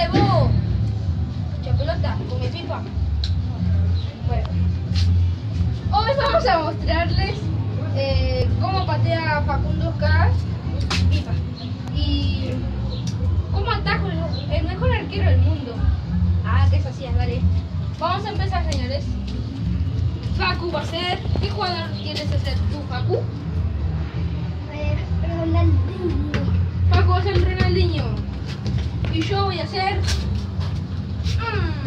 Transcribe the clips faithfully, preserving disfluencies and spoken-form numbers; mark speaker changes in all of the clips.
Speaker 1: Dale vos. Mucha pelota, come pipa. Bueno. Hoy vamos a mostrarles eh, cómo patea Facundo Oscar pipa. Y cómo atajo el, el mejor arquero del mundo. Ah, que eso hacías, dale. Vamos a empezar, señores. Facu va a ser. ¿Qué jugador quieres ser tú, Facu?
Speaker 2: Ronaldinho.
Speaker 1: Facu va a ser Ronaldinho. Y yo voy a ser. Mm.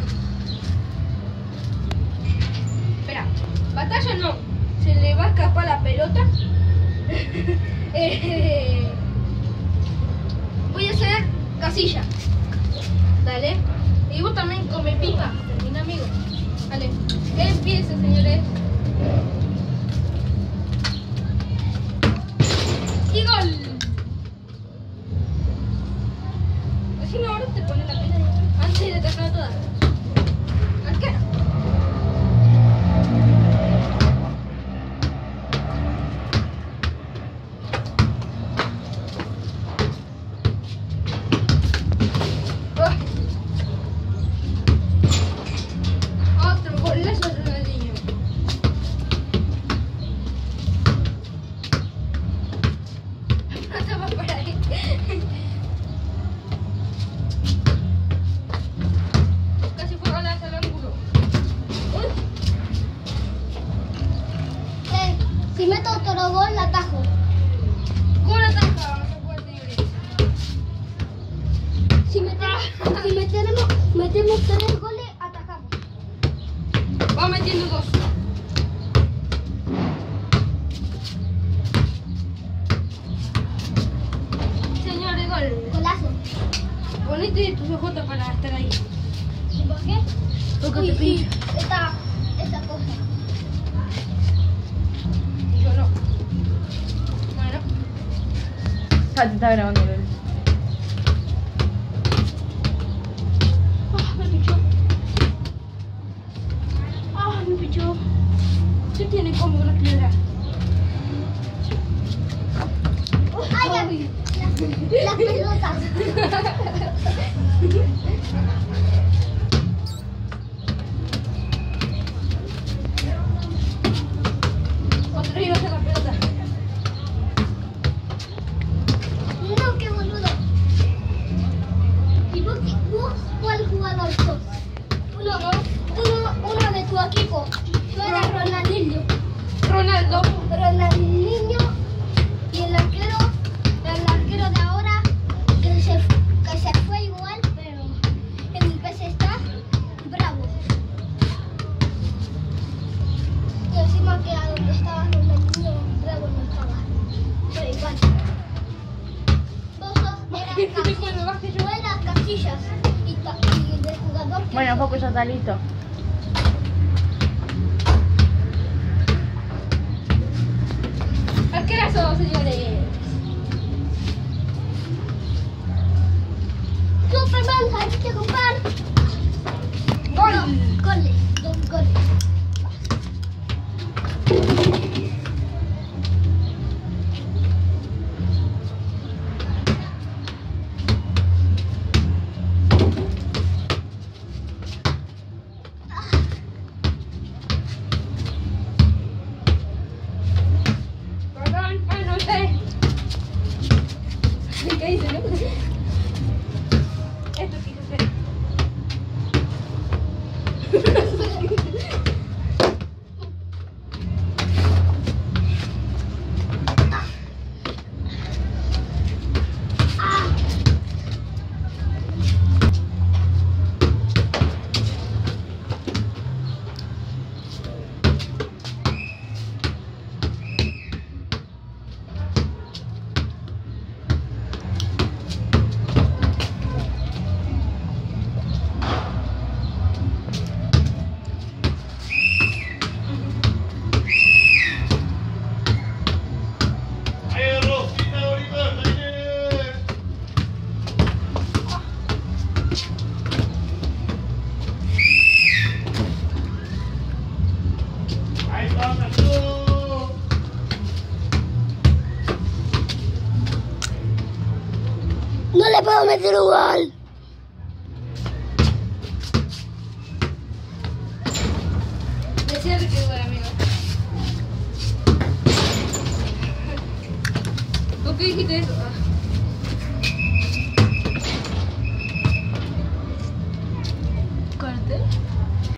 Speaker 1: Espera, batalla no. Se le va a escapar la pelota. eh, voy a ser Casilla. Dale. Y vos también come pipa. Termina, amigo. Dale. Que empiece, señores. Y gol. Así no, ahora te pone la pena antes de atacar toda. Arquero. Otro golazo de Ronaldinho. No te va por ahí. Casi fue golazo al ángulo. Uy.
Speaker 2: Eh, si meto otro gol, la atajo.
Speaker 1: Gol ataja, vamos a jugar, señores.
Speaker 2: Si metemos, si metemos, metemos tres goles, atacamos.
Speaker 1: Va metiendo dos. Señores, gol.
Speaker 2: Golazo.
Speaker 1: Ponete tus ojotas para estar ahí.
Speaker 2: ¿Y por qué?
Speaker 1: Porque
Speaker 2: Uy,
Speaker 1: te
Speaker 2: sí,
Speaker 1: pincha.
Speaker 2: esta, esta cosa.
Speaker 1: Y yo no. Bueno.
Speaker 3: Ah, te está grabando, Loli.
Speaker 1: Ah, me pichó. Ah, me pichó. ¿Qué tiene como una piedra?
Speaker 2: ¡Ay, ya vi! Las, las pelotas.
Speaker 1: Otro iba a hacer la pelota.
Speaker 2: No, qué boludo. ¿Y vos, qué- vos cuál jugador sos? Uno, uno, uno de tu equipo. Yo era Ronaldinho.
Speaker 1: Ronaldo.
Speaker 2: Ronaldinho y el arquero, el arquero de ahora que se, que se fue igual, pero en mi P C está Bravo. Y encima que a donde estaba Ronaldinho, Bravo no estaba. Pero igual. Vos sos, eras
Speaker 1: ¿Qué
Speaker 2: Casillas.
Speaker 1: cuando baje yo?
Speaker 2: Tú eras Casillas y, ta- y de jugador que
Speaker 3: Bueno, Facu ya está listo.
Speaker 1: Arquerazo, señores.
Speaker 2: Superman, hay que jugar.
Speaker 1: Gol.
Speaker 2: Goles, dos goles.
Speaker 1: Perdón, ah, no sé. ¿Qué dice, no? Esto quise hacer.
Speaker 2: No le puedo meter un gol.
Speaker 1: Decía que quedó amigo. ¿Por qué dijiste eso? Ah.